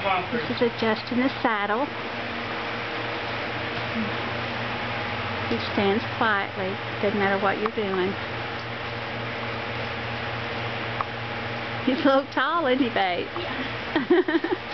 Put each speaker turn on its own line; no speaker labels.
Come on,
This
Kristen.
is adjusting the saddle. He stands quietly, doesn't matter what you're doing. He's a little tall, isn't he, babe?
Yeah.